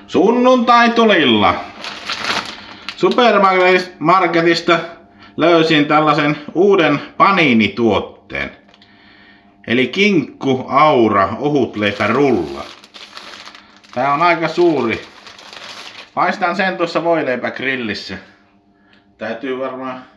Sunnuntai-tulilla Supermarketista löysin tällaisen uuden Panini-tuotteen. Eli kinkku aura ohutleipärulla. Tää on aika suuri. Paistan sen tuossa voileipägrillissä. Täytyy varmaan